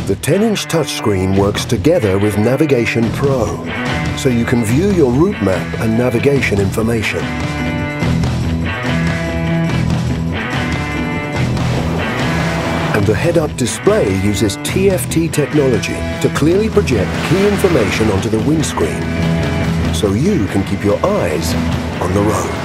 The 10-inch touchscreen works together with Navigation Pro, so you can view your route map and navigation information. And the head-up display uses TFT technology to clearly project key information onto the windscreen, so you can keep your eyes on the road.